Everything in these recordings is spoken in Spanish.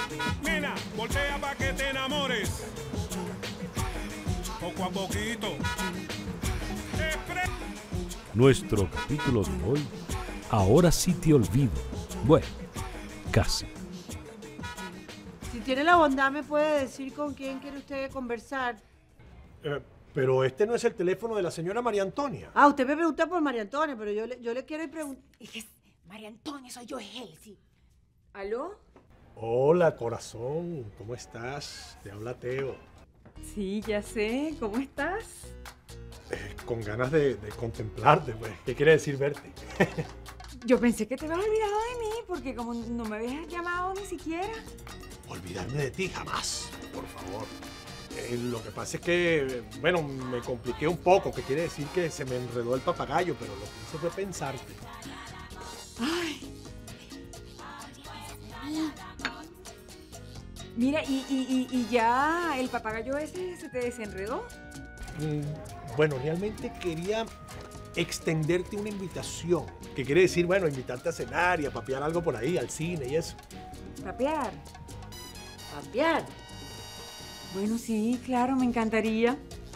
Nena, voltea pa' que te enamores. Poco a poquito. Nuestro capítulo de hoy, ahora sí te olvido. Bueno, casi. Si tiene la bondad, ¿me puede decir con quién quiere usted conversar? Pero este no es el teléfono de la señora María Antonia. Ah, usted me pregunta por María Antonia, pero yo le quiero preguntar... María Antonia, soy yo, es Elsie. ¿Aló? Hola, corazón. ¿Cómo estás? Te habla Teo. Sí, ya sé. ¿Cómo estás? Con ganas de contemplarte, pues. ¿Qué quiere decir verte? Yo pensé que te habías olvidado de mí, porque como no me habías llamado ni siquiera. Olvidarme de ti jamás, por favor. Lo que pasa es que, bueno, me compliqué un poco, que quiere decir que se me enredó el papagayo, pero lo que hice fue pensarte. Ay. Mira, y ya el papagayo ese se te desenredó. Bueno, realmente quería extenderte una invitación, que quiere decir, bueno, invitarte a cenar y a papear algo por ahí, al cine y eso. ¿Papear? ¿Papear? Bueno, sí, claro, me encantaría.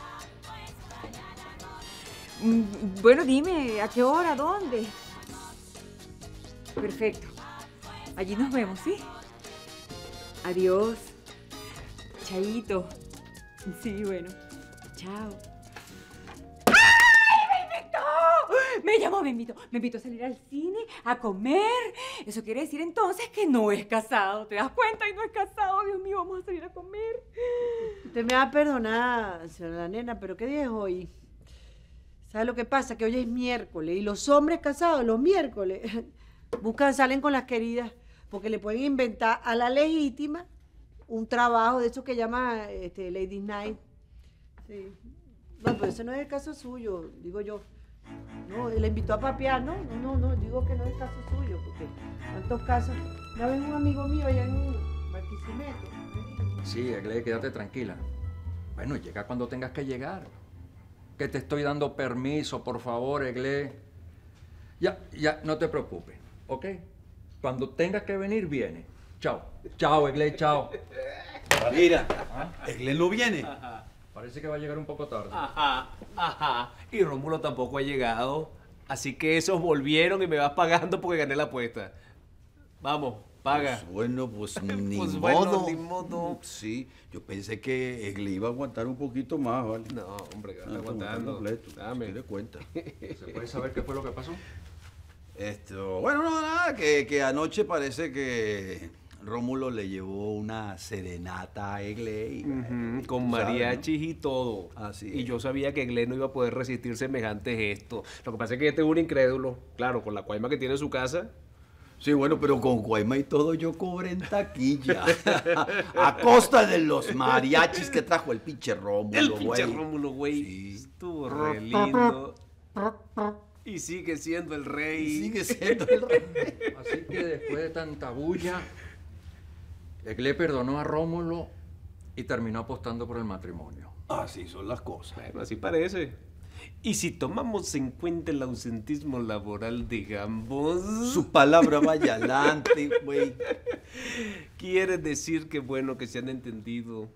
Bueno, dime, ¿a qué hora? ¿Dónde? Perfecto. Allí nos vemos, ¿sí? Adiós. Chaito. Sí, bueno. Chao. ¡Ay, me invitó! Me llamó, me invitó a salir al cine, a comer. Eso quiere decir entonces que no es casado. ¿Te das cuenta? Y no es casado. Dios mío, vamos a salir a comer. Usted me va a perdonar, señora nena, pero ¿qué día es hoy? ¿Sabe lo que pasa? Que hoy es miércoles y los hombres casados los miércoles salen con las queridas porque le pueden inventar a la legítima un trabajo de eso que llama Lady Night. Sí. Bueno, pero ese no es el caso suyo, digo yo. No, le invitó a papear, ¿no? No, digo que no es el caso suyo, porque tantos casos. Una vez un amigo mío allá en Barquisimeto. Sí, Egle, quédate tranquila. Bueno, llega cuando tengas que llegar. Que te estoy dando permiso, por favor, Egle. Ya, no te preocupes, ¿ok? Cuando tengas que venir, viene. Chao. Chao, Egle, chao. Mira, Egle no viene. Ajá. Parece que va a llegar un poco tarde. Ajá. Y Rómulo tampoco ha llegado. Así que esos volvieron y me vas pagando porque gané la apuesta. Vamos, paga. Pues bueno, pues ni Pues modo. bueno, ni modo. Sí, yo pensé que Egle iba a aguantar un poquito más, ¿vale? No, hombre, que está aguantando. Completo. Dame. ¿Te das cuenta? ¿Se puede saber qué fue lo que pasó? Bueno, no, nada, que anoche parece que Rómulo le llevó una serenata a Egle. Y, con mariachis y todo. Así y es. yo sabía que Egle no iba a poder resistir semejante gesto. Lo que pasa es que este es un incrédulo. Claro, con la cuaima que tiene en su casa. Sí, bueno, pero con cuaima y todo yo cobré en taquilla. A costa de los mariachis que trajo el pinche Rómulo, El güey. pinche Rómulo, güey. Sí. Estuvo re lindo. Y sigue siendo el rey. Sigue siendo el rey. Así que después de tanta bulla, Egle perdonó a Rómulo y terminó apostando por el matrimonio. Así son las cosas. Bueno, así parece. Y si tomamos en cuenta el ausentismo laboral, digamos... Su palabra vaya adelante, güey. Quiere decir que bueno que se han entendido.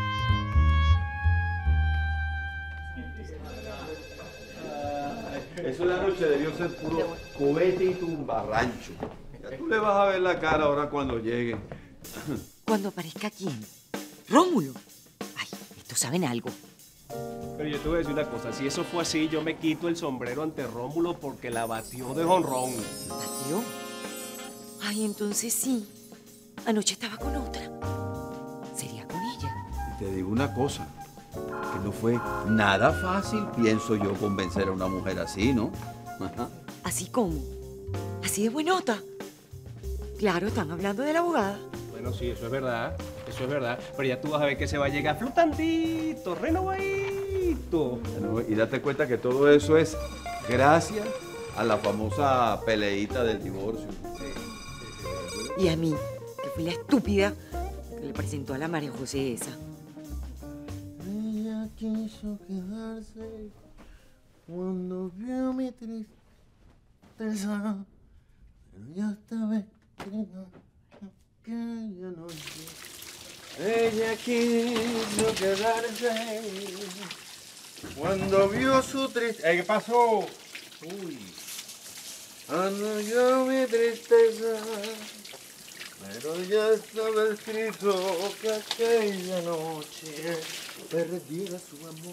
Eso de anoche debió ser puro cobete y tumbarrancho. Ya tú le vas a ver la cara ahora cuando llegue. Cuando aparezca quién. Rómulo. Ay, estos saben algo. Pero yo te voy a decir una cosa, si eso fue así, yo me quito el sombrero ante Rómulo porque la batió de jonrón. ¿Batió? Ay, entonces sí. Anoche estaba con otra. ¿Sería con ella? Y te digo una cosa, que no fue nada fácil, pienso yo, convencer a una mujer así, ¿no? Ajá. ¿Así como? ¿Así de buenota? Claro, están hablando de la abogada. Bueno, sí, eso es verdad, pero ya tú vas a ver que se va a llegar flotandito, renovadito. Bueno, y date cuenta que todo eso es gracias a la famosa peleita del divorcio. Y a mí, que fui la estúpida que le presentó a la María José esa. Ella quiso quedarse cuando vio mi tristeza, pero ya estaba escrito que ella no quiere. quiso quedarse cuando vio su tristeza. ¿Qué pasó? Uy. Anunció mi tristeza, pero ya estaba escrito que aquella noche perdiera su amor.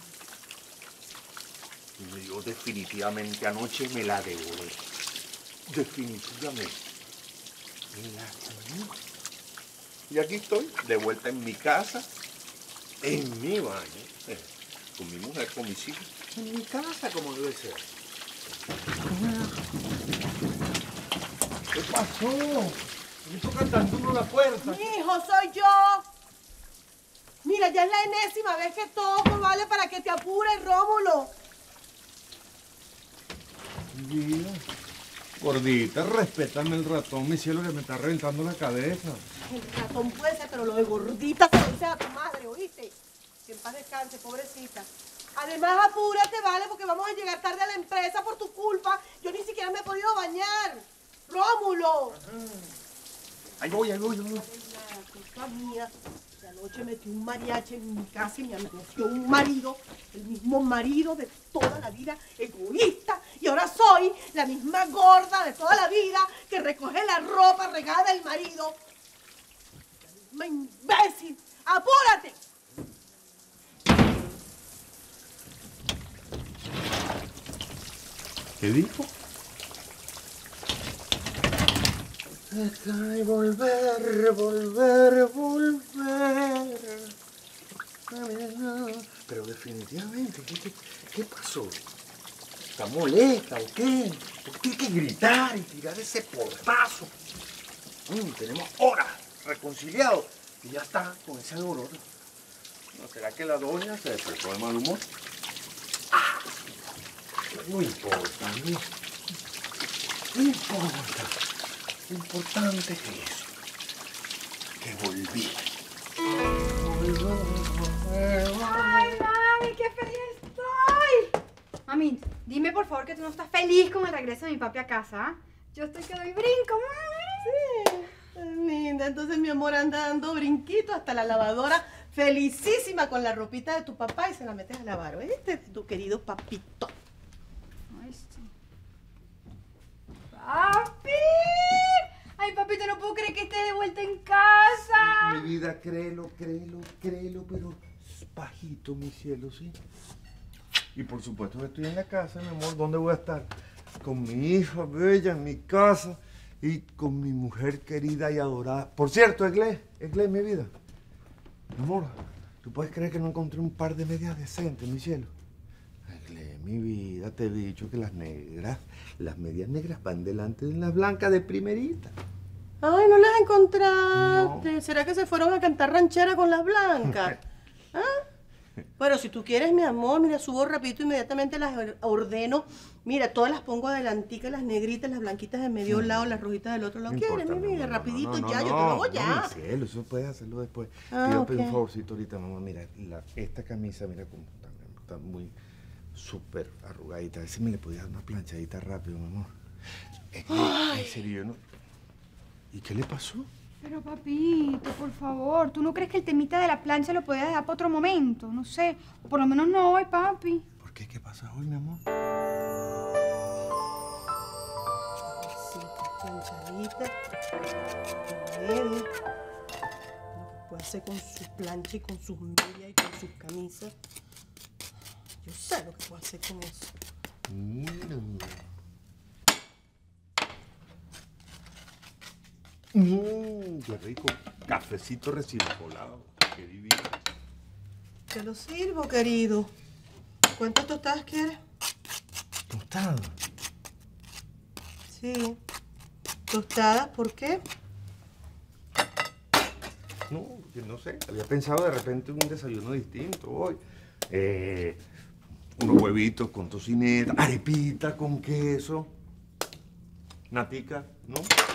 Y yo definitivamente anoche me la devoré. Definitivamente. Me la devoré. Y aquí estoy, de vuelta en mi casa, en mi baño, con mi mujer, con mis hijos, en mi casa como debe ser. ¿Qué pasó? ¿Me tocan tan duro la puerta? Mi hijo, soy yo. Mira, ya es la enésima vez que toco, ¿vale? Para que te apures, Rómulo. Vida, gordita, respétame el ratón, mi cielo, que me está reventando la cabeza. El ratón puede ser, pero lo de gordita se lo dices a tu madre, ¿oíste? Que en paz descanse, pobrecita. Además, apúrate, ¿vale? Porque vamos a llegar tarde a la empresa por tu culpa. Yo ni siquiera me he podido bañar. ¡Rómulo! Ahí voy. La culpa mía. De anoche metí un mariachi en mi casa y me amaneció un marido, el mismo marido de toda la vida, egoísta. Y ahora soy la misma gorda de toda la vida que recoge la ropa regada del marido. La misma imbécil. ¡Apúrate! ¿Qué dijo? Ay, volver. Pero definitivamente, ¿qué pasó? ¿Está molesta o qué? ¿Por qué tiene que gritar y tirar ese portazo? Tenemos horas reconciliados y ya está con ese alboroto. ¿No será que la doña se despertó de mal humor? No importa, no importa. Lo importante es eso, que volví. ¡Ay, mami, qué feliz estoy! Mami, dime por favor que tú no estás feliz con el regreso de mi papi a casa, ¿ah? Yo estoy que doy brinco, mami. Sí, linda. Entonces mi amor anda dando brinquito hasta la lavadora, felicísima con la ropita de tu papá y se la metes a lavar, ¿oíste? Tu querido papito. Ay, sí. ¡Papi! Ay, papito, no puedo creer que esté de vuelta en casa. Mi vida, créelo, pero bajito, mi cielo, ¿sí? Y por supuesto que estoy en la casa, mi amor. ¿Dónde voy a estar? Con mi hija bella en mi casa y con mi mujer querida y adorada. Por cierto, Eglé, mi vida. Mi amor, ¿tú puedes creer que no encontré un par de medias decentes, mi cielo? Eglé, mi vida, te he dicho que las medias negras van delante de las blancas de primerita. Ay, ¿no las encontraste? No. ¿Será que se fueron a cantar ranchera con las blancas? ¿Ah? Bueno, si tú quieres, mi amor, mira, subo rapidito, inmediatamente las ordeno. Mira, todas las pongo adelantica, las negritas, las blanquitas de medio lado, las rojitas del otro lado. No ¿Quieres, importa, mi vida? No, Rapidito no, ya, yo te lo hago ya. No, mi cielo, eso puedes hacerlo después. Pido un favorcito ahorita, mamá. Mira, esta camisa, mira cómo está muy súper arrugadita. A ver si me le podías dar una planchadita rápido, mi amor. En serio, ¿no? ¿Y qué le pasó? Pero papito, por favor, ¿tú no crees que el temita de la plancha lo podías dejar para otro momento? No sé, o por lo menos no hoy, papi. ¿Por qué? ¿Qué pasa hoy, mi amor? Sí, planchadita, media. Lo que puede hacer con su plancha y con sus medias y con sus camisas. Yo sé lo que puedo hacer con eso. Mira. Qué rico. Cafecito recién colado. Qué divino. Te lo sirvo, querido. ¿Cuántas tostadas quieres? ¿Tostadas? Sí. ¿Tostadas? ¿Por qué? No, porque no sé. Había pensado de repente un desayuno distinto hoy. Unos huevitos con tocineta, arepita con queso, natica, ¿no?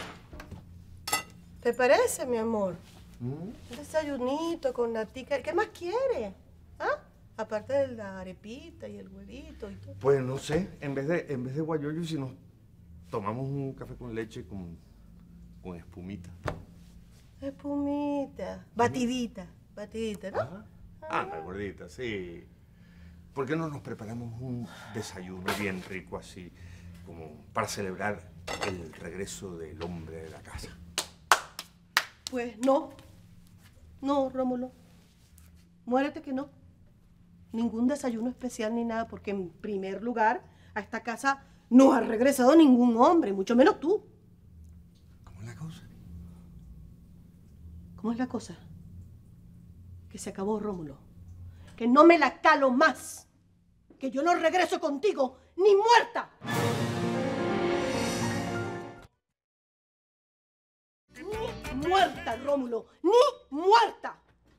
¿Te parece, mi amor? Un desayunito con natica. ¿Qué más quieres? ¿Ah? Aparte de la arepita y el huevito y todo. Pues no sé, en vez de guayoyo, si nos tomamos un café con leche con espumita. Espumita. Batidita. Batidita, ¿no? Ajá. Anda, gordita, sí. ¿Por qué no nos preparamos un desayuno bien rico así, como para celebrar el regreso del hombre de la casa? Pues no. No, Rómulo. Muérete que no. Ningún desayuno especial ni nada, porque en primer lugar, a esta casa no ha regresado ningún hombre, mucho menos tú. ¿Cómo es la cosa? ¿Cómo es la cosa? Que se acabó, Rómulo. Que no me la calo más. Que yo no regreso contigo, ni muerta. Ni muerta, Rómulo. Ni muerta.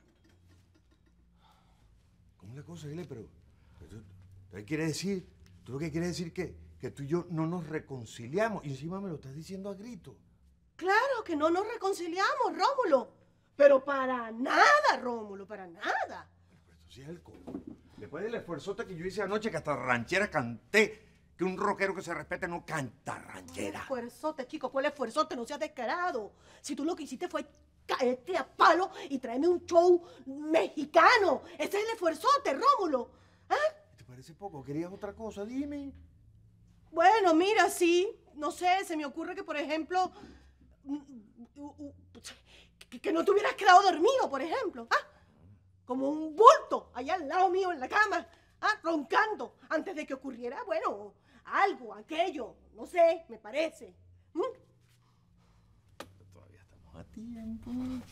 ¿Cómo es la cosa, Ile? Pero ¿tú qué quieres decir? ¿Tú lo que quieres decir que tú y yo no nos reconciliamos? Y encima me lo estás diciendo a grito. Claro que no nos reconciliamos, Rómulo. Pero para nada, Rómulo, para nada. Pero esto sí es el colmo. Después del esfuerzote que yo hice anoche, que hasta ranchera canté, que un rockero que se respete no canta ranchera. Esfuerzote, chico, ¿cuál esfuerzote? No seas descarado. Si tú lo que hiciste fue caerte a palo y traerme un show mexicano. Ese es el esfuerzote, Rómulo. ¿Ah? ¿Te parece poco? ¿Querías otra cosa? Dime. Bueno, mira, sí. No sé, se me ocurre que, por ejemplo, que no te hubieras quedado dormido, por ejemplo. ¿Ah? Como un bulto allá al lado mío en la cama, roncando, antes de que ocurriera, bueno, algo, aquello, no sé, me parece. Todavía estamos a tiempo.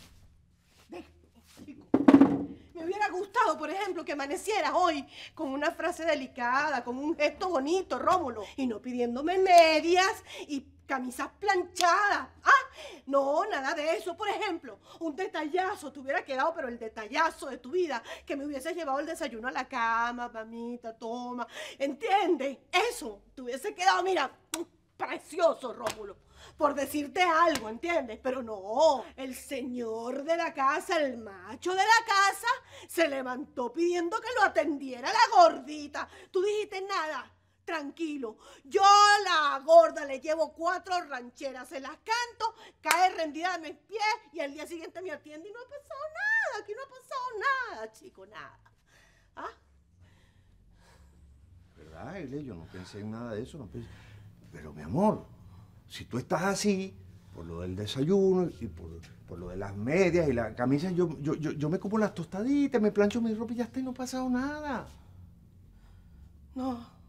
Chico, me hubiera gustado, por ejemplo, que amanecieras hoy con una frase delicada, con un gesto bonito, Rómulo, y no pidiéndome medias y camisas planchadas. No, nada de eso. Por ejemplo, un detallazo te hubiera quedado, pero el detallazo de tu vida, que me hubieses llevado el desayuno a la cama, mamita, toma, ¿entiendes? Eso te hubiese quedado, mira, precioso, Rómulo, por decirte algo, ¿entiendes? Pero no, el señor de la casa, el macho de la casa, se levantó pidiendo que lo atendiera la gordita. Tú dijiste nada. Tranquilo, yo a la gorda le llevo 4 rancheras, se las canto, cae rendida de mis pies y al día siguiente me atiende y no ha pasado nada, aquí no ha pasado nada, chico, nada. ¿Ah? ¿Verdad, Ile? Yo no pensé en nada de eso, no pensé. Pero, mi amor, si tú estás así, por lo del desayuno y por lo de las medias y la camisa, yo me como las tostaditas, me plancho mi ropa y ya está y no ha pasado nada. No.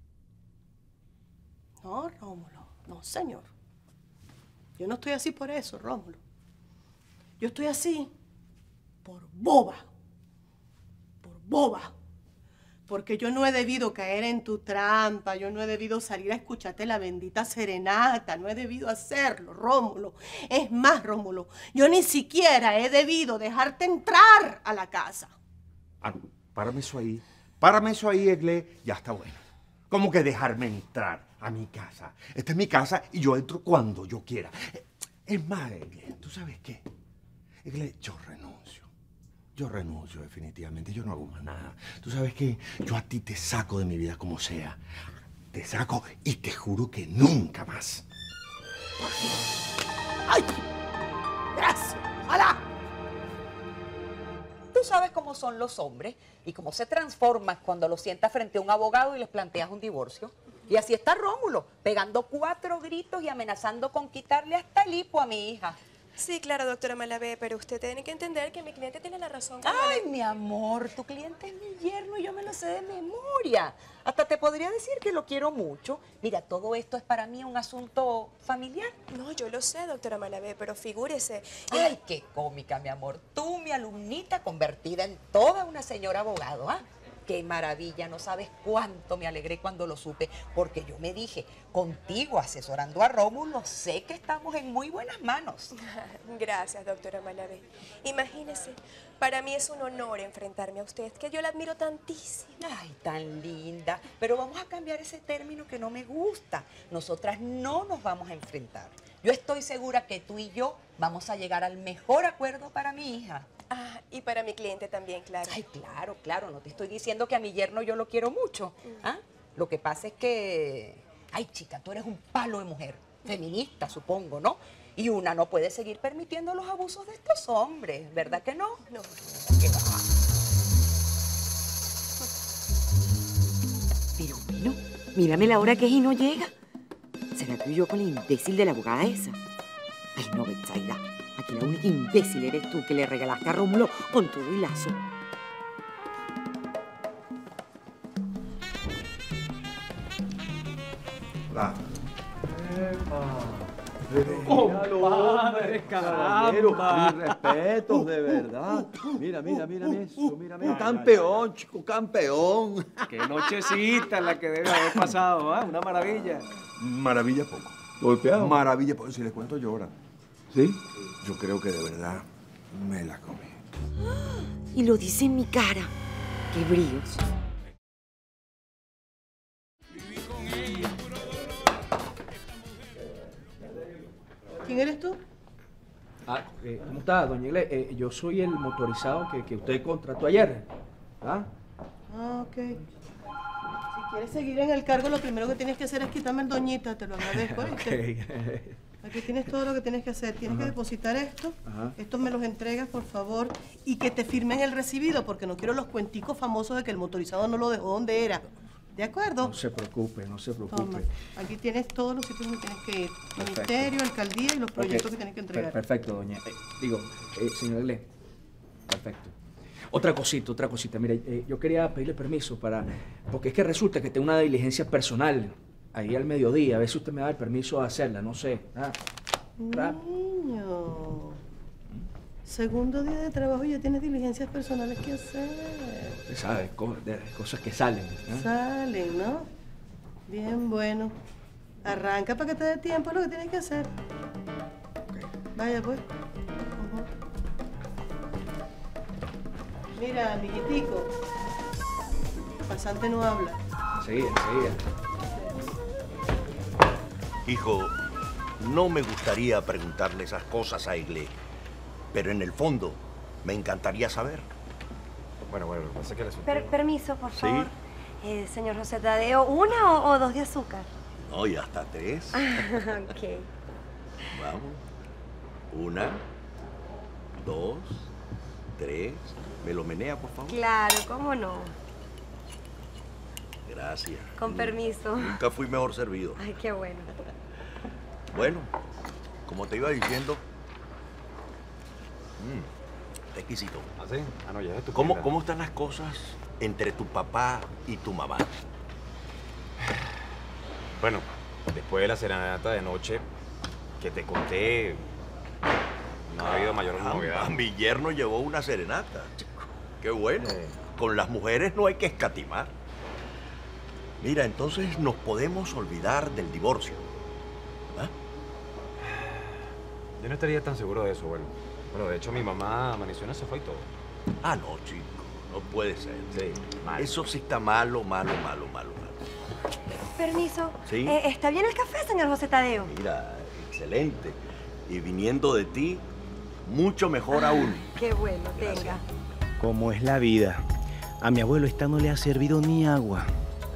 No, Rómulo, no, señor. Yo no estoy así por eso, Rómulo. Yo estoy así por boba. Por boba. Porque yo no he debido caer en tu trampa, yo no he debido salir a escucharte la bendita serenata, no he debido hacerlo, Rómulo. Es más, Rómulo, yo ni siquiera he debido dejarte entrar a la casa. Párame eso ahí, Egle, ya está bueno. ¿Cómo que dejarme entrar a mi casa? Esta es mi casa y yo entro cuando yo quiera. Es más, Egle, ¿tú sabes qué? Egle, yo renuncio definitivamente, yo no hago más nada. ¿Tú sabes qué? Yo a ti te saco de mi vida como sea. Te saco y te juro que nunca más. ¡Ay! ¡Gracias! ¡Alá! Tú sabes cómo son los hombres y cómo se transforman cuando los sientas frente a un abogado y les planteas un divorcio. Y así está Rómulo, pegando 4 gritos y amenazando con quitarle hasta el hipo a mi hija. Sí, claro, doctora Malavé, pero usted tiene que entender que mi cliente tiene la razón. Ay, mi amor, tu cliente es mi yerno y yo me lo sé de memoria. Hasta te podría decir que lo quiero mucho. Mira, todo esto es para mí un asunto familiar. No, yo lo sé, doctora Malavé, pero figúrese. Ay, qué cómica, mi amor. Tú, mi alumnita, convertida en toda una señora abogado, ¿ah? Qué maravilla, no sabes cuánto me alegré cuando lo supe, porque yo me dije, contigo asesorando a Rómulo, sé que estamos en muy buenas manos. Gracias, doctora Malavé. Imagínese, para mí es un honor enfrentarme a usted, que yo la admiro tantísimo. Ay, tan linda. Pero vamos a cambiar ese término que no me gusta. Nosotras no nos vamos a enfrentar. Yo estoy segura que tú y yo vamos a llegar al mejor acuerdo para mi hija. Ah, y para mi cliente también, claro. Ay, claro, claro. No te estoy diciendo que a mi yerno yo lo quiero mucho. ¿Ah? Lo que pasa es que... Ay, chica, tú eres un palo de mujer. Feminista, supongo, ¿no? Y una no puede seguir permitiendo los abusos de estos hombres, ¿verdad que no? No. ¿Qué va? Pero bueno, mírame la hora que es y no llega. ¿Será tú y yo con la imbécil de la abogada esa? Ay, no, Betsaida. Aquí la única imbécil eres tú que le regalaste a Rómulo con todo y lazo. Compadre, caramba. Mis respetos, de verdad. Mira eso, mira. Un campeón, chico, campeón. Qué nochecita la que debe haber pasado, ¿ah? Una maravilla. Maravilla poco. Golpeado. Maravilla poco. Si les cuento lloran. ¿Sí? Yo creo que de verdad me la comí. Y lo dice en mi cara. ¡Qué bríos! ¿Quién eres tú? ¿Cómo está, doña Igle? Yo soy el motorizado que usted contrató ayer. ¿Ah? Ah, ok. Si quieres seguir en el cargo, lo primero que tienes que hacer es quitarme el doñita. Te lo agradezco, ¿viste? Aquí tienes todo lo que tienes que hacer. Tienes que depositar esto. Estos me los entregas, por favor. Y que te firmen el recibido, porque no quiero los cuenticos famosos de que el motorizado no lo dejó donde era. ¿De acuerdo? No se preocupe, no se preocupe. Toma. Aquí tienes todos los sitios donde tienes que ir. Ministerio, alcaldía y los proyectos que tienes que entregar. Perfecto, doña. Señor Igle. Perfecto. Otra cosita. Mire, yo quería pedirle permiso porque es que resulta que tengo una diligencia personal ahí al mediodía. A ver si usted me da el permiso de hacerla, no sé. Niño. Segundo día de trabajo y ya tienes diligencias personales que hacer. Usted sabe, cosas que salen. Salen, ¿no? Bien, bueno. Arranca para que te dé tiempo lo que tienes que hacer. Vaya, pues. Mira, amiguitico. Pasante no habla. Enseguida. Hijo, no me gustaría preguntarle esas cosas a Igle, pero en el fondo me encantaría saber. Bueno, no sé qué le Permiso, por favor. ¿Sí? Señor José Tadeo, ¿una o 2 de azúcar? No, y hasta 3. Ok. Vamos. 1, 2, 3. ¿Me lo menea, por favor? Claro, ¿cómo no? Gracias. Con permiso. Nunca fui mejor servido. Ay, qué bueno. Bueno, como te iba diciendo... Está exquisito. ¿Ah, sí? Ah, no, ya es tu ¿Cómo están las cosas entre tu papá y tu mamá? Bueno, después de la serenata de noche que te conté, no ha habido mayor novedad. Mi yerno llevó una serenata. Qué bueno. Con las mujeres no hay que escatimar. Mira, entonces nos podemos olvidar del divorcio. ¿Ah? Yo no estaría tan seguro de eso, bueno. Bueno, de hecho, mi mamá amaneció en el sofá y todo. Ah, no, chico. No puede ser. Sí, mal. Eso sí está malo. Permiso. ¿Sí? ¿Está bien el café, señor José Tadeo? Mira, excelente. Y viniendo de ti, mucho mejor aún. Qué bueno, tenga. ¿Cómo es la vida? A mi abuelo esta no le ha servido ni agua.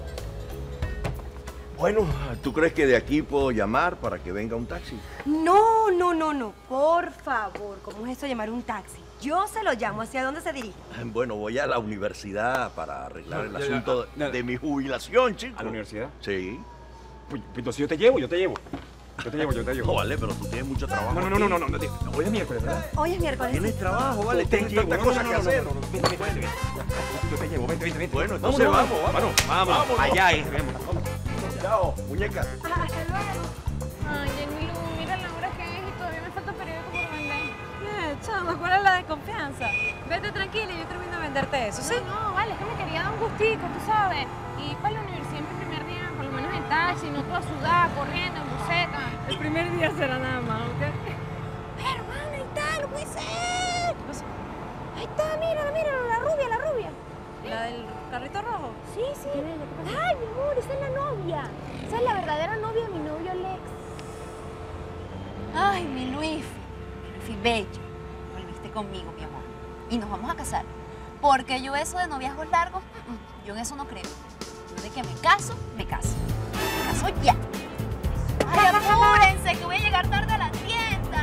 Bueno, ¿tú crees que de aquí puedo llamar para que venga un taxi? No. Por favor, ¿cómo es eso llamar un taxi? Yo se lo llamo. ¿Hacia dónde se dirige? Bueno, voy a la universidad para arreglar el asunto de mi jubilación, chico. ¿A la universidad? Sí. Pues entonces yo te llevo. No, vale, pero tú tienes mucho trabajo. No. Hoy es miércoles, ¿verdad? Hoy es miércoles. Tienes trabajo, vale. Tienes tantas cosas que hacer. Yo te llevo, vente. Bueno, entonces vamos. Allá es. Chao, muñeca. Hasta luego. Ay, Jenny, mira la hora que es y todavía me falta periódico por vender. Chama, ¿cuál es la desconfianza? Vete tranquila y yo termino de venderte eso, ¿sí? No, vale, es que me quería dar un gustico, tú sabes. Y para la universidad mi primer día, por lo menos en taxi, no toda sudada, corriendo, en buseta. El primer día será nada más, ¿ok? Hermana, ahí está, no puede ser. Ahí está, mírala, la rubia. ¿La del carrito rojo? Sí. Ay, mi amor, esa es la novia. Esa es la verdadera novia de mi novio Alex. Ay, mi Luis bello. Volviste conmigo, mi amor. Y nos vamos a casar. Porque yo eso de noviazgos largos, yo en eso no creo. Yo de que me caso, me caso. Me caso ya. Ay, apúrense, que voy a llegar tarde a la tienda.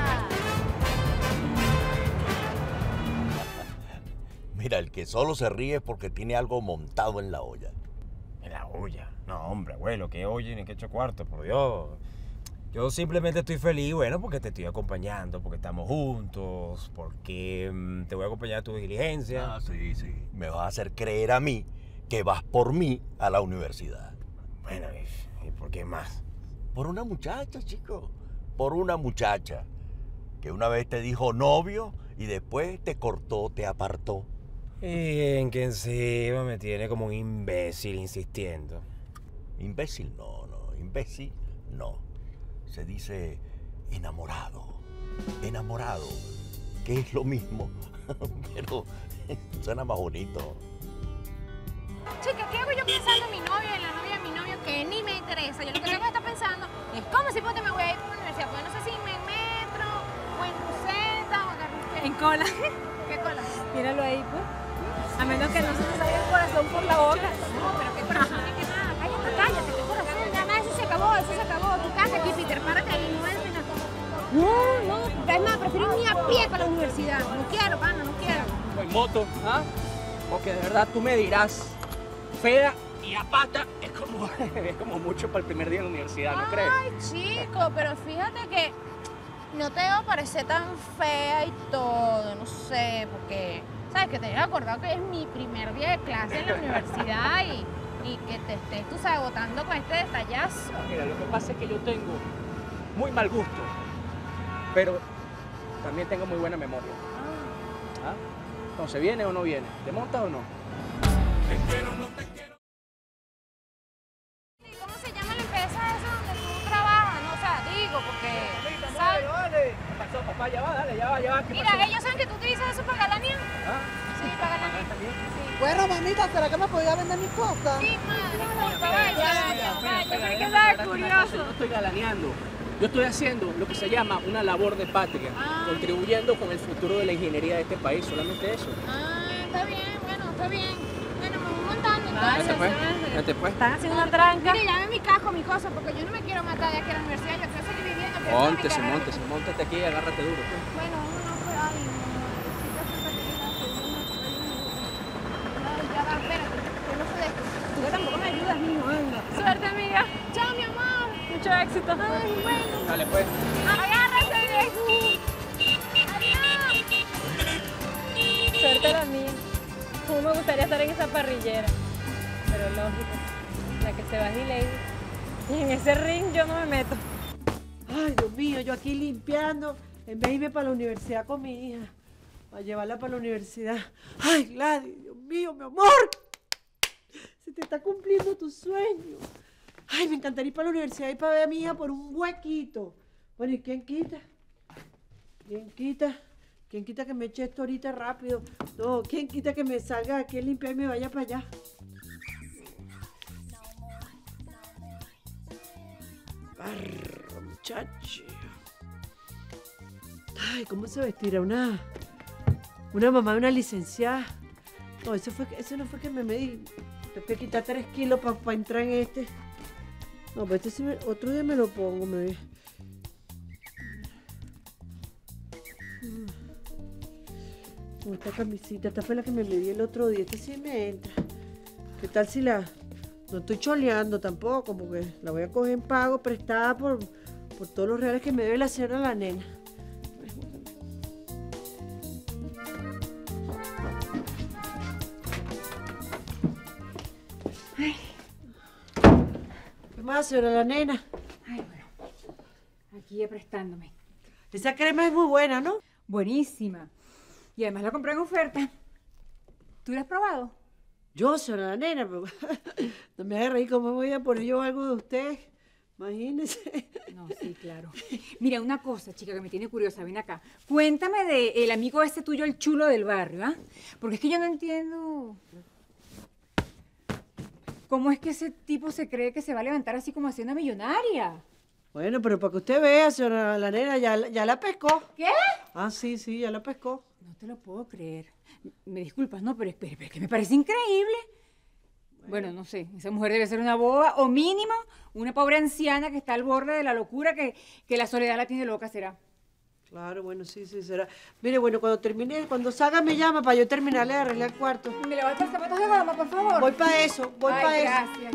Mira, el que solo se ríe es porque tiene algo montado en la olla. En la olla. No, hombre, abuelo, ¿qué olla ni qué hecho cuarto? Por Dios. Yo simplemente estoy feliz, bueno, porque te estoy acompañando, porque estamos juntos, porque te voy a acompañar a tu diligencia. Ah, sí, sí. Me vas a hacer creer a mí que vas por mí a la universidad. Bueno, ¿y por qué más? Por una muchacha, chico. Por una muchacha. Que una vez te dijo novio y después te cortó, te apartó. Y en que encima me tiene como un imbécil insistiendo. Imbécil no, imbécil no. Se dice enamorado, enamorado, que es lo mismo, pero suena más bonito. Chica, ¿qué hago yo pensando en mi novio, en la novia de mi novio, que ni me interesa? Yo lo que tengo que estar pensando es cómo si ponte me voy a ir por la universidad, porque no sé si en metro, o en buseta, o en carrusel. En cola. ¿Qué cola? Míralo ahí, pues. A menos que no se te salga el corazón por la boca. No, pero qué corazón, ni que nada. Cállate, qué corazón. Ya nada, eso se acabó. Tu casa aquí, Peter, párate ahí, no es final. No, es más, prefiero irme a pie para la universidad. No quiero, pana, no quiero. O en moto, ¿ah? Porque de verdad tú me dirás, fea y a pata es como mucho para el primer día en la universidad, ¿no crees? Ay, chico, pero fíjate que no te debo parecer tan fea y todo, no sé, porque, ¿sabes? Que te había acordado que es mi primer día de clase en la universidad y que te estés tú agotando con este detallazo. Mira, lo que pasa es que yo tengo muy mal gusto, pero también tengo muy buena memoria. ¿Ah? Entonces, ¿viene o no viene? ¿Te montas o no? ¿Cómo se llama la empresa esa donde tú trabajas? No, o sea, digo, porque, ¿sabes? Vale. ¿Qué pasó, papá? Ya va, dale, ya va. ¿Qué Mira, pasó? ellos saben que tú utilizas eso para galanear. ¿Ah? Sí, para galanear. Sí. Bueno, mamita, ¿será que me podía vender mis cosas? Sí, madre, disculpa, vaya. Yo que estaba curioso. No estoy galaneando. Yo estoy haciendo lo que se llama una labor de patria, contribuyendo con el futuro de la ingeniería de este país, solamente eso. Ah, está bien, bueno, está bien. Bueno, me voy montando entonces. Vete pues. Están haciendo una tranca. Mire, llame mi casco, mi cosa, porque yo no me quiero matar de aquí a la universidad, yo quiero seguir viviendo. Móntese aquí y agárrate duro. Bueno, no, pues, ay, ya va, espérate, yo no sé de esto. Tú que tampoco me ayudas, mijo, anda. Suerte, amiga. Chao, mi amor. Mucho éxito. Ay, bueno. Dale pues. Agárrate, viejo. Suerte la mía. Cómo me gustaría estar en esa parrillera. Pero lógico, la que se va es Lady. Y en ese ring yo no me meto. Ay, Dios mío, yo aquí limpiando, en vez de irme para la universidad con mi hija, a llevarla para la universidad. Ay, Gladys, Dios mío, mi amor, se te está cumpliendo tu sueño. Ay, me encantaría ir para la universidad y para ver a mi hija por un huequito. Bueno, ¿y quién quita? ¿Quién quita? ¿Quién quita que me eche esto ahorita rápido? No, ¿quién quita que me salga aquí a limpiar y me vaya para allá? Barro, muchacho. Ay, ¿cómo se vestirá una mamá de una licenciada? No, eso no fue que me medí. Tengo que quitar 3 kilos para entrar en este. No, pues este otro día me lo pongo, me ve. Con esta camisita, esta fue la que me medí el otro día. Esta sí me entra. ¿Qué tal si la...? No estoy choleando tampoco, porque la voy a coger en pago prestada por todos los reales que me debe la señora la nena. Ay. ¿Qué más, señora la nena? Ay, bueno. Aquí prestándome. Esa crema es muy buena, ¿no? Buenísima. Y además la compré en oferta. ¿Tú la has probado? Yo, señora la nena, pero no me haga reír, ¿cómo voy a poner yo algo de usted? Imagínese. No, sí, claro. Mira, una cosa, chica, que me tiene curiosa, ven acá. Cuéntame del amigo este tuyo, el chulo del barrio, ¿ah? Porque es que yo no entiendo... ¿Cómo es que ese tipo se cree que se va a levantar así como haciendo millonaria? Bueno, pero para que usted vea, señora la nena, ya la pescó. ¿Qué? Ah, sí, ya la pescó. No te lo puedo creer. Me disculpas, no, pero es que me parece increíble. Bueno, no sé, esa mujer debe ser una boba o mínimo una pobre anciana que está al borde de la locura que la soledad la tiene loca, será. Claro, bueno, sí, será. Mire, bueno, cuando salga me llama para yo terminarle de arreglar el cuarto. ¿Me le va a echar zapatos de goma, por favor? Voy para eso, Gracias.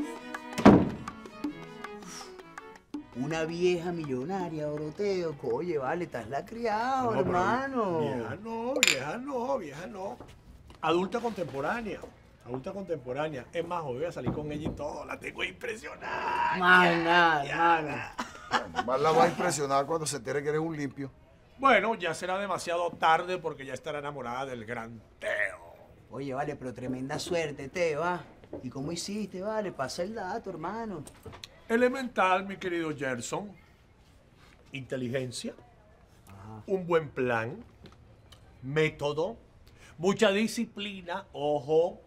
Una vieja millonaria, Doroteo. Oye, vale, estás la criado, hermano. Vieja no. Adulta contemporánea. Es más, voy a salir con ella y todo. La tengo impresionada. Nada, hermano. Más la va a impresionar cuando se entere que eres un limpio. Bueno, ya será demasiado tarde porque ya estará enamorada del gran Teo. Oye, vale, pero tremenda suerte, Teo, ¿ah? ¿Y cómo hiciste, vale? Pasa el dato, hermano. Elemental, mi querido Gerson. Inteligencia, un buen plan, método, mucha disciplina, ojo.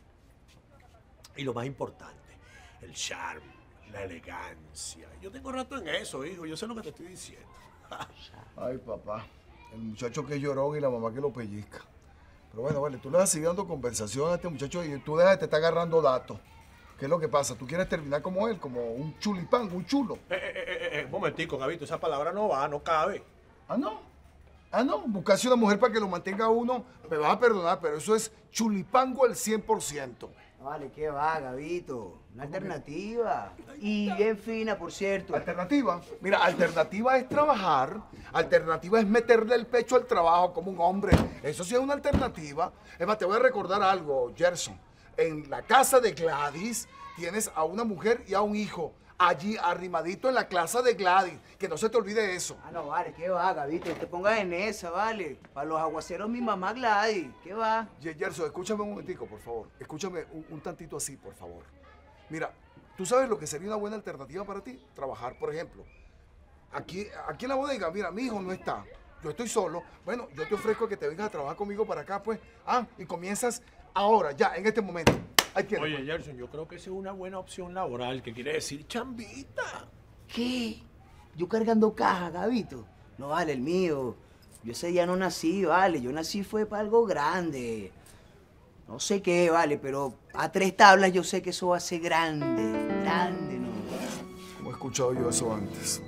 Y lo más importante, el charme, la elegancia. Yo tengo rato en eso, hijo. Yo sé lo que te estoy diciendo. Ay, papá. El muchacho que lloró y la mamá que lo pellizca. Pero bueno, vale, tú le vas a seguir dando conversación a este muchacho y tú dejas de te estar agarrando datos. ¿Qué es lo que pasa? ¿Tú quieres terminar como él, como un chulipán, un chulo? Momentico, Gabito, esa palabra no va, no cabe. ¿Ah, no? Ah, no, buscarse una mujer para que lo mantenga uno, me vas a perdonar, pero eso es chulipango al 100%. Vale, ¿qué va, Gabito? Una alternativa. Y bien fina, por cierto. ¿Alternativa? Mira, alternativa es trabajar, alternativa es meterle el pecho al trabajo como un hombre. Eso sí es una alternativa. Es más, te voy a recordar algo, Gerson. En la casa de Gladys tienes a una mujer y a un hijo. Allí arrimadito en la casa de Gladys. Que no se te olvide eso. Ah, no, vale, ¿qué va, Gabito? No te pongas en esa, vale. Para los aguaceros, mi mamá Gladys. ¿Qué va? Gerson, escúchame un momentico, por favor. Escúchame un tantito así, por favor. Mira, ¿tú sabes lo que sería una buena alternativa para ti? Trabajar, por ejemplo. Aquí en la bodega, mira, mi hijo no está. Yo estoy solo. Bueno, yo te ofrezco que te vengas a trabajar conmigo para acá, pues. Y comienzas ahora, ya, en este momento. Oye, Gerson, yo creo que esa es una buena opción laboral, que quiere decir chambita. ¿Qué? ¿Yo cargando caja, Gabito? No, vale, el mío. Yo ese día no nací, vale. Yo nací fue para algo grande. No sé qué, vale, pero a 3 tablas yo sé que eso va a ser grande. Grande, ¿no? ¿Cómo he escuchado yo eso antes?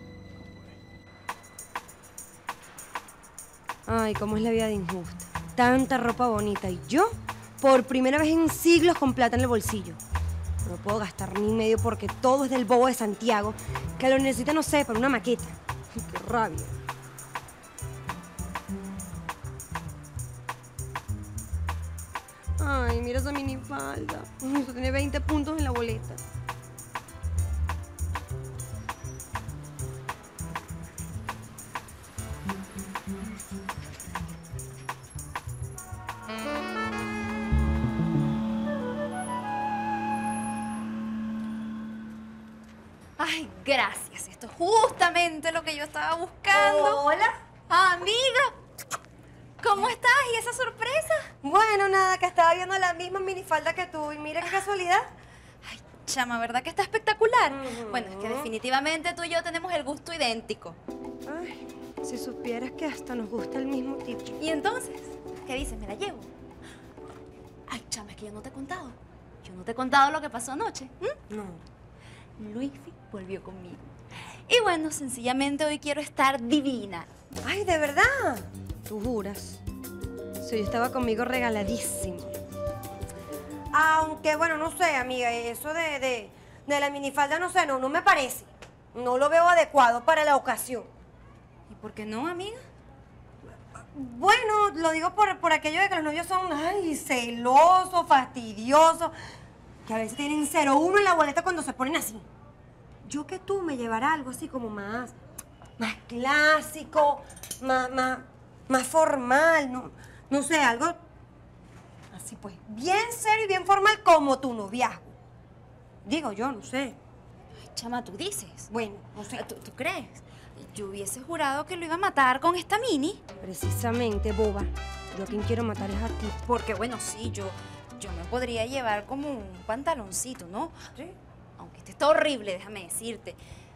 Ay, cómo es la vida de injusta. Tanta ropa bonita y yo, por primera vez en siglos, con plata en el bolsillo. No puedo gastar ni medio porque todo es del bobo de Santiago, que lo necesita, no sé, para una maqueta. ¡Qué rabia! Ay, mira esa minifalda. Eso tiene 20 puntos en la boleta. Ay, gracias. Esto es justamente lo que yo estaba buscando. Hola. Amiga. ¿Cómo estás? ¿Y esa sorpresa? Bueno, nada, que estaba viendo la misma minifalda que tú y mira qué casualidad. Ay, chama, ¿verdad que está espectacular? Bueno, es que definitivamente tú y yo tenemos el gusto idéntico. Ay, si supieras que hasta nos gusta el mismo tipo. ¿Y entonces? ¿Qué dices? ¿Me la llevo? Ay, chama, es que yo no te he contado. Yo no te he contado lo que pasó anoche. No. Luisfi volvió conmigo. Y bueno, sencillamente hoy quiero estar divina. Ay, ¿de verdad? Tú juras. Si yo estaba conmigo regaladísimo. Aunque, bueno, no sé, amiga, eso de la minifalda, no sé, no me parece. No lo veo adecuado para la ocasión. ¿Y por qué no, amiga? Bueno, lo digo por aquello de que los novios son, ay, celosos, fastidiosos, que a veces tienen 0-1 en la boleta cuando se ponen así. Yo que tú me llevará algo así como más clásico, más formal, no sé, algo así pues, bien serio y bien formal como tu noviazgo. Digo yo, no sé. Ay, chama, ¿tú dices? Bueno, no sé. ¿Tú crees? Yo hubiese jurado que lo iba a matar con esta mini. Precisamente, boba. Yo a quien quiero matar es a ti. Porque, bueno, sí, yo me podría llevar como un pantaloncito, ¿no? Sí. Aunque este está horrible, déjame decirte.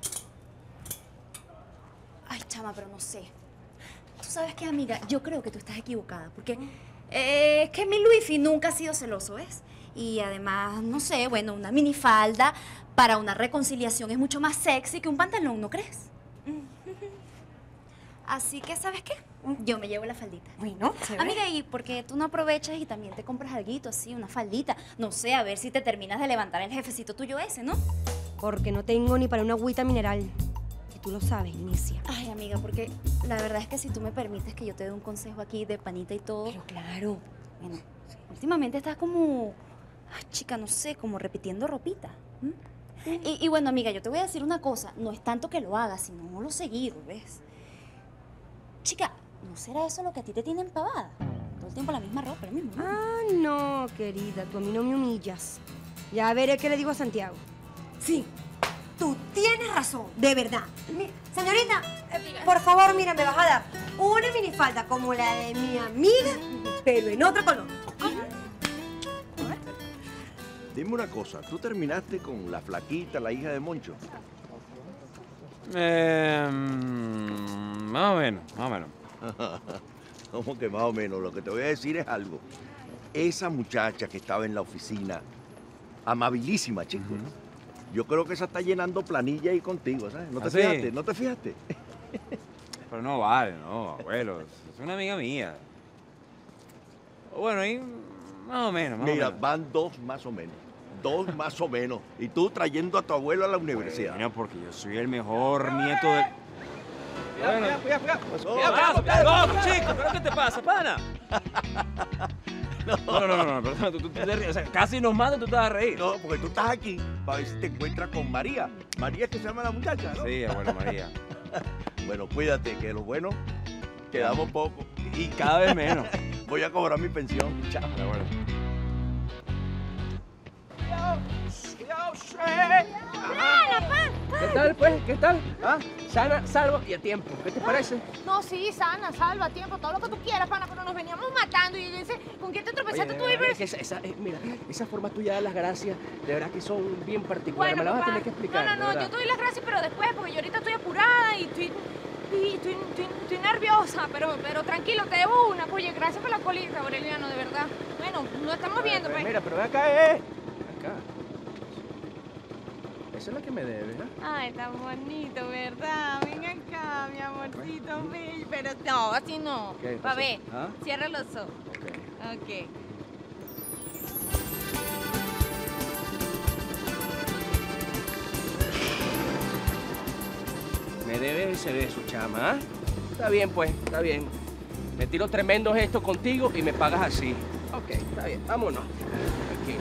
Ay, chama, pero no sé. Tú sabes qué, amiga, yo creo que tú estás equivocada. Porque es que mi Luisfi nunca ha sido celoso, ¿ves? Y además, no sé, bueno, una minifalda para una reconciliación es mucho más sexy que un pantalón, ¿no crees? Así que, ¿sabes qué? Yo me llevo la faldita. Bueno, amiga, ¿y por qué tú no aprovechas y también te compras alguito así, una faldita? No sé, a ver si te terminas de levantar el jefecito tuyo ese, ¿no? Porque no tengo ni para una agüita mineral. Y tú lo sabes, Inicia. Ay, amiga, porque la verdad es que si tú me permites que yo te dé un consejo aquí de panita y todo. Pero claro. Bueno, últimamente estás como, chica, no sé, como repitiendo ropita. Y bueno, amiga, yo te voy a decir una cosa. No es tanto que lo hagas, sino lo seguido, ¿ves? Chica, ¿no será eso lo que a ti te tiene empavada? Todo el tiempo la misma ropa, lo mismo, ¿no? Ah, no, querida, tú a mí no me humillas. Ya veré qué le digo a Santiago. Sí, tú tienes razón, de verdad. Señorita, por favor, mira, me vas a dar una minifalda como la de mi amiga, pero en otro color. Dime una cosa, ¿tú terminaste con la flaquita, la hija de Moncho? Más o menos, más o menos. ¿Cómo que más o menos? Lo que te voy a decir es algo. Esa muchacha que estaba en la oficina, amabilísima, chico. Yo creo que esa está llenando planilla ahí contigo, ¿sabes? ¿No te fijaste? ¿No te fijaste? Pero no vale, no, abuelo. Es una amiga mía. Bueno, ahí más o menos, más Mira, o menos. van dos más o menos. Dos más o menos. Y tú trayendo a tu abuelo a la universidad. Bueno, porque yo soy el mejor nieto de... Cuidado. ¡No, chico! ¿Pero qué te pasa, pana? No, perdón, tú te ríes. O sea, casi nos matan, tú te vas a reír. No, porque tú estás aquí para ver si te encuentras con María. María es que se llama la muchacha, ¿no? Sí, abuelo, María. Bueno, cuídate, que lo bueno quedamos poco. Y cada vez menos. Voy a cobrar mi pensión. Chao. Abuelo. ¿Qué tal, pues? ¿Qué tal? ¿Ah? Sana, salva y a tiempo. ¿Qué te parece? No, sí, sana, salva, tiempo, todo lo que tú quieras, pana, pero nos veníamos matando. Y yo dice, ¿con quién te tropezaste tú, Oye, mira, esa forma tuya de dar las gracias, de verdad que son bien particulares. Bueno, me las vas a papá, tener que explicar. No, de verdad. yo te doy las gracias, pero después, porque yo ahorita estoy apurada y estoy nerviosa, pero tranquilo, te debo una. Oye, gracias por la colita, Aureliano, de verdad. Bueno, nos estamos viendo, pues. Mira, pero ven acá, acá. Esa es la que me debes, ¿no? Ay, tan bonito, ¿verdad? Ven acá, mi amorcito bello. Pero no, así no. ¿Qué? Va a ver, ¿Ah? cierra los ojos. Ok. Me debes ese beso, chama, ¿ah? Está bien, pues, está bien. Me tiro tremendos gestos contigo y me pagas así. Ok, está bien, vámonos. Tranquilo.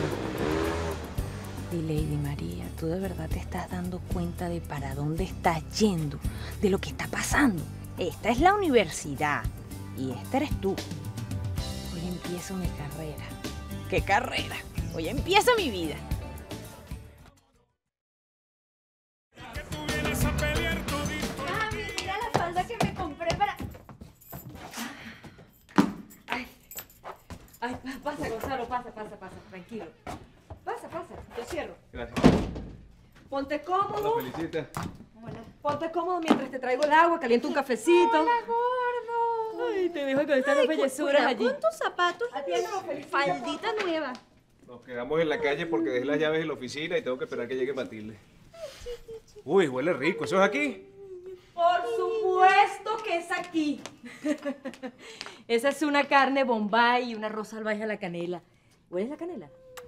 Y Lady María, ¿tú de verdad te estás dando cuenta de para dónde estás yendo? De lo que está pasando. Esta es la universidad y esta eres tú. Hoy empiezo mi carrera. ¿Qué carrera? Hoy empiezo mi vida. Mira la falda que me compré para... Ay, pasa, Gonzalo, pasa, tranquilo. Pasa, yo cierro. Gracias. Ponte cómodo. Felicita. Ponte cómodo mientras te traigo el agua, caliento un cafecito. Hola, gordo. Ay, te dejo con estas bellezuras allí. Con tus zapatos y faldita nueva. Nos quedamos en la calle porque dejé las llaves en la oficina y tengo que esperar que llegue Matilde. Uy, huele rico. ¿Eso es aquí? Por supuesto que es aquí. Esa es una carne bombay y una arroz salvaje a la canela. ¿Hueles la canela?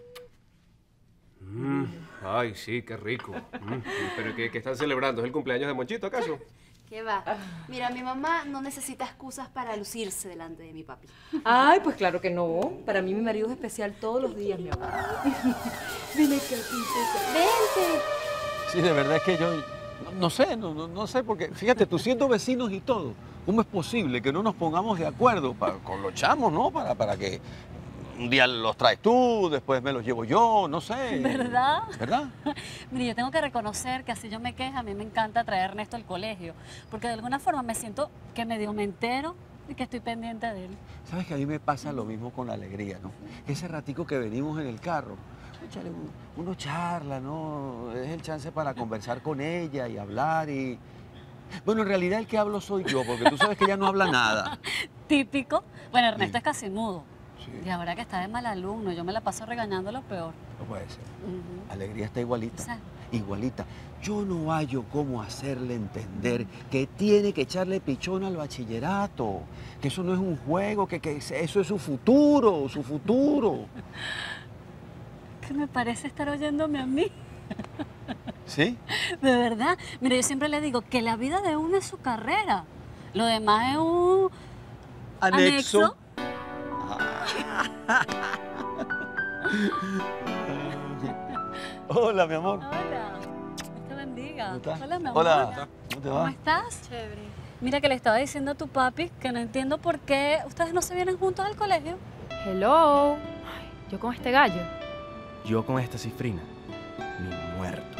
Ay, sí, qué rico. ¿Pero qué están celebrando? ¿Es el cumpleaños de Monchito, acaso? ¿Qué va? Mira, mi mamá no necesita excusas para lucirse delante de mi papi. Ay, pues claro que no. Para mí mi marido es especial todos los días, mi amor. Ven acá, princesa. Vente. Sí, de verdad es que yo no sé, porque fíjate, tú siendo vecinos y todo, ¿cómo es posible que no nos pongamos de acuerdo con los chamos, ¿no? Para que un día los traes tú, después me los llevo yo, no sé. ¿Verdad? ¿Verdad? Mire, yo tengo que reconocer que así yo me quejo, a mí me encanta traer a Ernesto al colegio, porque de alguna forma me siento que medio me entero y que estoy pendiente de él. Sabes que a mí me pasa lo mismo con la alegría, ¿no? Ese ratico que venimos en el carro, échale, uno charla, ¿no? Es el chance para conversar con ella y hablar y... Bueno, en realidad el que hablo soy yo, porque tú sabes que ella no habla nada. Típico. Bueno, Ernesto es casi mudo. Y ahora que está de mal alumno, yo me la paso regañando lo peor. No puede ser. Alegría está igualita. O sea, igualita. Yo no hallo cómo hacerle entender que tiene que echarle pichón al bachillerato, que eso no es un juego, que eso es su futuro, su futuro. Que me parece estar oyéndome a mí. ¿Sí? De verdad. Mira, yo siempre le digo que la vida de uno es su carrera. Lo demás es un... Anexo. Hola, mi amor. Hola. Dios te bendiga. ¿Cómo estás? Hola, mi amor. Hola. ¿Cómo te va? ¿Cómo estás? Chévere. Mira que le estaba diciendo a tu papi que no entiendo por qué ustedes no se vienen juntos al colegio. Hello. Ay, yo con este gallo. Yo con esta cifrina, ni muerto.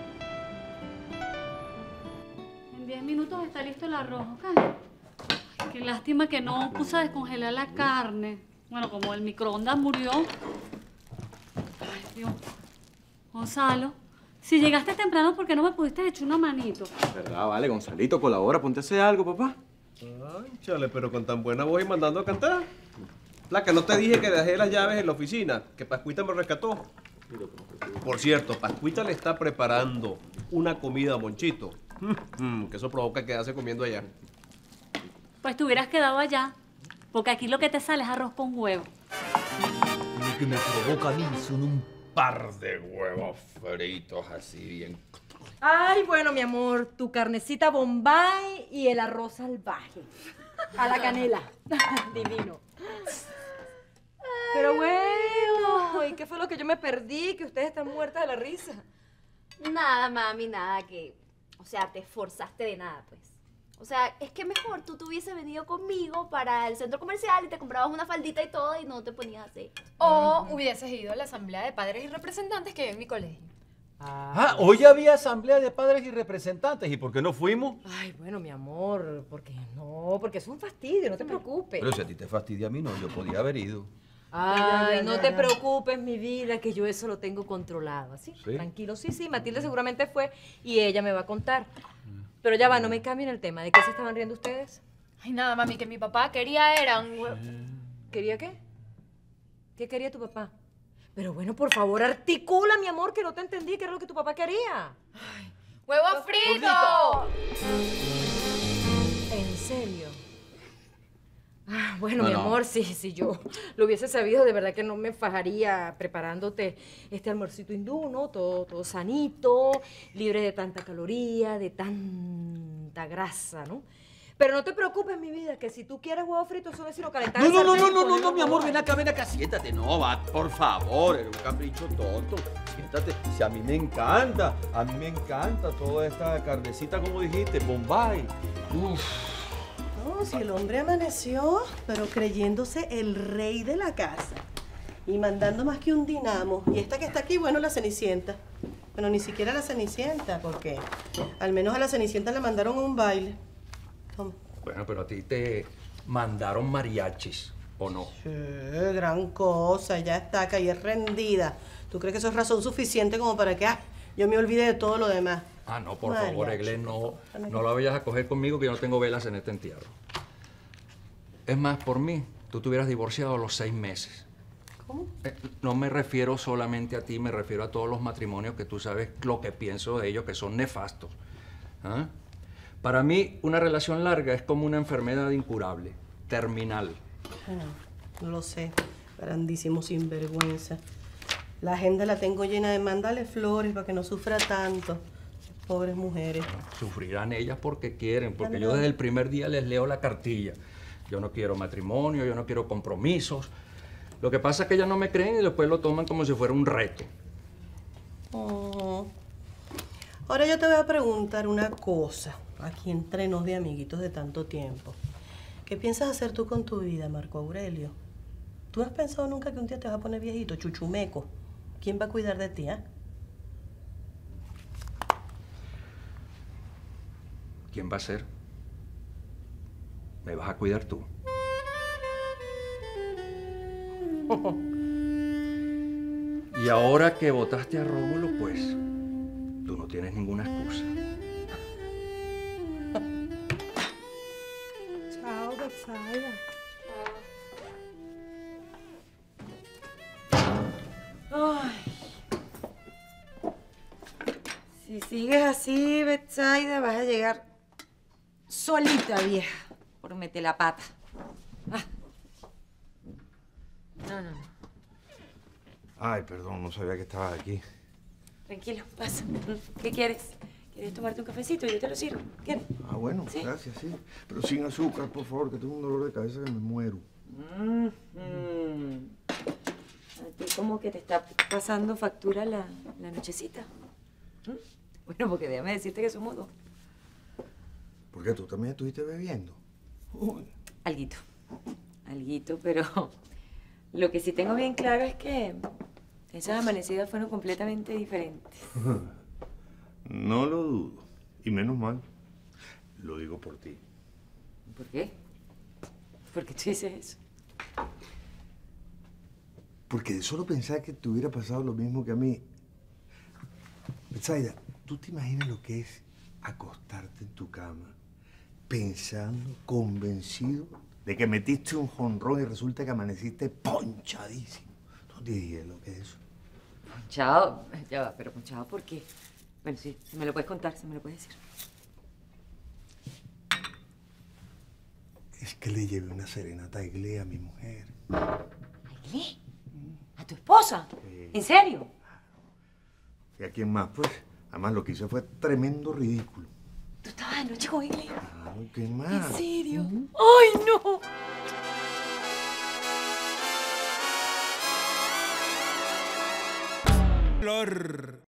En 10 minutos está listo el arroz, ¿ok? Ay, qué lástima que no puse a descongelar la carne. Bueno, como el microondas murió. Ay, Dios. Gonzalo, si llegaste temprano, ¿por qué no me pudiste echar una manito? ¿Verdad? Vale, Gonzalito, colabora, ponte a hacer algo, papá. Ay, chale, pero con tan buena voz y mandando a cantar. Placa, no te dije que dejé las llaves en la oficina, que Pascuita me rescató. Por cierto, Pascuita le está preparando una comida a Monchito. Que eso provoca quedarse comiendo allá. Pues te hubieras quedado allá, porque aquí lo que te sale es arroz con huevo. Lo que me provoca a mí son un par de huevos fritos así bien. Ay, bueno, mi amor, tu carnecita Bombay y el arroz salvaje. A la canela. Divino. Pero bueno, ¿y qué fue lo que yo me perdí? Que ustedes están muertas de la risa. Nada, mami, nada que... O sea, te esforzaste de nada, pues. O sea, es que mejor tú te hubieses venido conmigo para el centro comercial y te comprabas una faldita y todo y no te ponías así. O hubieses ido a la asamblea de padres y representantes que hay en mi colegio. Ah, hoy había asamblea de padres y representantes. ¿Y por qué no fuimos? Ay, bueno, mi amor, porque no, porque es un fastidio, no te preocupes. Pero si a ti te fastidia, a mí no, yo podía haber ido. Ay, no te preocupes, mi vida, que yo eso lo tengo controlado, ¿así? ¿Sí? Tranquilo, sí, Matilde seguramente fue y ella me va a contar. Pero ya va, no me cambien el tema. ¿De qué se estaban riendo ustedes? Ay, nada, mami, que mi papá quería era un huevo. ¿Quería qué? ¿Qué quería tu papá? Pero bueno, por favor, articula, mi amor, que no te entendí qué era lo que tu papá quería. ¡Huevo frito! ¿En serio? Ah, bueno, No, mi no. amor, si yo lo hubiese sabido, de verdad que no me fajaría preparándote este almuercito hindú, ¿no? Todo sanito, libre de tanta caloría, de tanta grasa, ¿no? Pero no te preocupes, mi vida, que si tú quieres huevo frito, eso no es sino calentar el sartén y ponerlo mi amor, en ven acá, siéntate. No, va, por favor, era un capricho tonto. Siéntate. Si a mí me encanta toda esta carnecita, como dijiste, Bombay. Uf. No, si el hombre amaneció, pero creyéndose el rey de la casa. Y mandando más que un dinamo. Y esta que está aquí, bueno, la Cenicienta. Bueno, ni siquiera la Cenicienta, porque al menos a la Cenicienta la mandaron a un baile. Toma. Bueno, pero a ti te mandaron mariachis, ¿o no? Sí, gran cosa, ya está acá y es rendida. ¿Tú crees que eso es razón suficiente como para que yo me olvide de todo lo demás? Ah, no, por favor, Mariachi. Egle, no lo vayas a coger conmigo que yo no tengo velas en este entierro. Es más, por mí, tú te hubieras divorciado a los 6 meses. ¿Cómo? No me refiero solamente a ti, me refiero a todos los matrimonios que tú sabes lo que pienso de ellos, que son nefastos. ¿Ah? Para mí, una relación larga es como una enfermedad incurable, terminal. No lo sé, grandísimo sinvergüenza. La agenda la tengo llena de mándale flores para que no sufra tanto. Pobres mujeres. Sufrirán ellas porque quieren, porque Dale, yo dale. desde el primer día les leo la cartilla. Yo no quiero matrimonio, yo no quiero compromisos. Lo que pasa es que ellas no me creen y después lo toman como si fuera un reto. Oh. Ahora yo te voy a preguntar una cosa, aquí entre nos de amiguitos de tanto tiempo. ¿Qué piensas hacer tú con tu vida, Marco Aurelio? ¿Tú has pensado nunca que un día te vas a poner viejito, chuchumeco? ¿Quién va a cuidar de ti, ¿Quién va a ser? ¿Me vas a cuidar tú? Y ahora que votaste a Rómulo, pues tú no tienes ninguna excusa. Chao, Betsaida. Ay. sigues así, Betsaida, vas a llegar solita, vieja, por meter la pata. Ah. No. Ay, perdón, no sabía que estabas aquí. Tranquilo, pasa. ¿Qué quieres? ¿Quieres tomarte un cafecito? Yo te lo sirvo. ¿Quieres? Ah, bueno, ¿Sí? gracias, sí. Pero sin azúcar, por favor, que tengo un dolor de cabeza que me muero. A ti como que te está pasando factura la nochecita. Bueno, porque déjame decirte que somos dos. ¿Por qué tú también estuviste bebiendo? Alguito, pero lo que sí tengo bien claro es que esas amanecidas fueron completamente diferentes. No lo dudo. Y menos mal. Lo digo por ti. ¿Por qué? ¿Por qué tú dices eso? Porque de solo pensar que te hubiera pasado lo mismo que a mí. Betsaida, ¿tú te imaginas lo que es acostarte en tu cama pensando, convencido de que metiste un jonrón y resulta que amaneciste ponchadísimo? ¿Tú te dirías lo que es eso? Ponchado, ya va, pero ponchado ¿por qué? Bueno, sí, si me lo puedes contar, si me lo puedes decir. Es que le llevé una serenata a Iglé, a mi mujer. ¿A Iglé? ¿A tu esposa? ¿En serio? ¿Y a quién más? Pues, además lo que hice fue tremendo ridículo. ¿Tú estabas anoche con Iglé? Claro, ¿qué más? ¿En serio? ¡Ay, no! Flor.